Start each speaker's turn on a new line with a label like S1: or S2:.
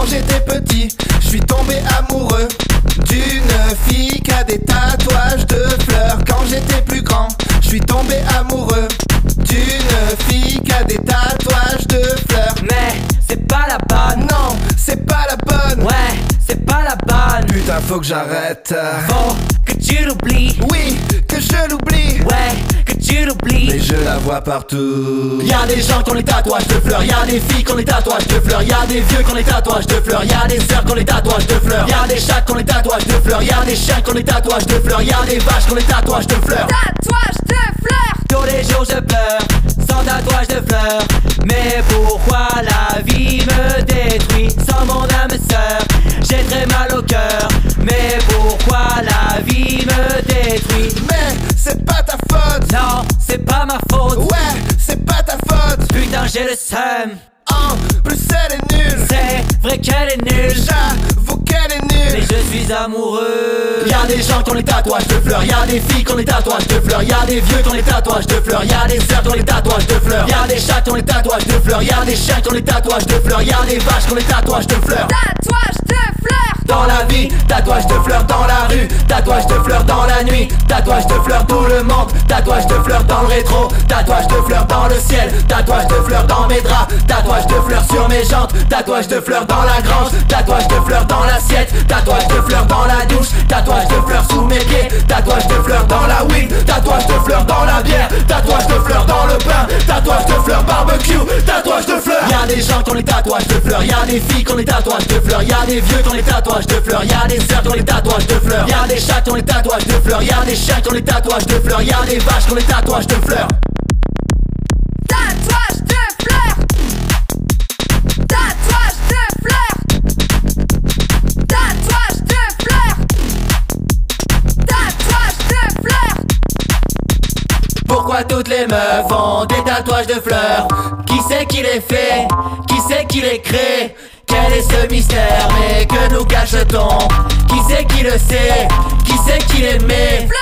S1: Quand j'étais petit, je suis tombé amoureux d'une fille qui a des tatouages de fleurs. Quand j'étais plus grand, je suis tombé amoureux d'une fille qui a des tatouages de fleurs.
S2: Mais c'est pas la bonne.
S1: Non, c'est pas la bonne.
S2: Ouais, c'est pas la bonne.
S1: Putain, faut que j'arrête.
S2: Faut que tu l'oublies.
S1: Oui, que je l'oublie.
S2: Ouais, que tu l'oublies.
S1: Mais je la vois partout.
S2: Y'a des gens qui ont les tatouages de fleurs. Y'a des filles qui ont les tatouages de fleurs. Y'a des vieux qui ont les tatouages de fleurs. Y'a des sœurs qui ont les tatouages de fleurs. Y'a des chats qui ont les tatouages de fleurs. Y'a des chiens qui ont les tatouages de fleurs. Y'a des vaches qui ont les tatouages de fleurs.
S3: Tatouage de fleurs.
S2: Tous les jours je pleure, sans tatouage de fleurs. Mais pourquoi la vie me détruit? Sans mon âme sœur, j'ai très mal au cœur. Mais pourquoi la vie me détruit?
S1: Mais c'est pas ta faute.
S2: Non, c'est pas ma faute.
S1: Ouais, c'est pas ta faute.
S2: Putain, j'ai le seum.
S1: En plus elle est nulle.
S2: C'est vrai qu'elle est nulle.
S1: J'avoue qu'elle est
S2: Mais
S1: nulle.
S2: je suis amoureux. Y'a des gens qui ont les tatouages de fleurs. Y'a des filles qui ont les tatouages de fleurs. Y'a des vieux qui ont les tatouages de fleurs. Y'a des sœurs qui ont les tatouages de fleurs. Y'a des chats qui ont les tatouages de fleurs. Y'a des chiens qui ont les tatouages de fleurs. Y'a des vaches qui ont les tatouages de fleurs.
S3: Tatouage de fleurs.
S2: Dans la vie, tatouage de fleurs dans la rue, tatouage de fleurs dans la nuit, tatouage de fleurs tout le monde, tatouage de fleurs dans le rétro, tatouage de fleurs dans le ciel, tatouage de fleurs dans mes draps, tatouage de fleurs sur mes jantes, tatouage de fleurs dans la grange, tatouage de fleurs dans l'assiette, tatouage de fleurs dans la douche, tatouage de fleurs sous mes pieds, tatouage de fleurs dans la weed, tatouage de fleurs dans la bière, tatouage de fleurs dans le pain, tatouage de fleurs barbecue, tatouage de fleurs. Y'a des gens qui ont les tatouages de fleurs, y'a des filles qui ont les tatouages de fleurs, y'a des vieux qui ont les tatouages de fleurs, y'a des sœurs qui ont les tatouages de fleurs, y'a des chats qui ont les tatouages de fleurs, y'a des chiens qui ont les tatouages de fleurs, y'a des vaches qui ont les tatouages de fleurs.
S3: Tatouage de fleurs. Tatouage de fleurs. Tatouage de fleurs. Tatouage de fleurs.
S2: Pourquoi toutes les meufs ont des tatouages de fleurs? Qui c'est qui les fait? Qui c'est qui les crée? Quel est ce mystère? Mais que nous cache-t-on? Qui c'est qui le sait? Qui c'est qui les met?